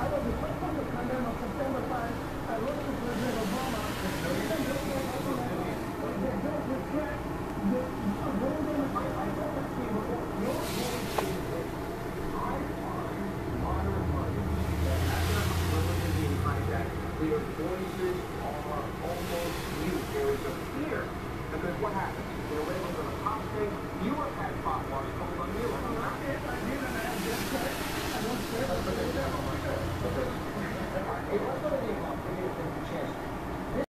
Their voices are almost mute. There is a fear. Because what happens? They're able to apostate. You have had fatwas told on you. Hey, let's go to the chance.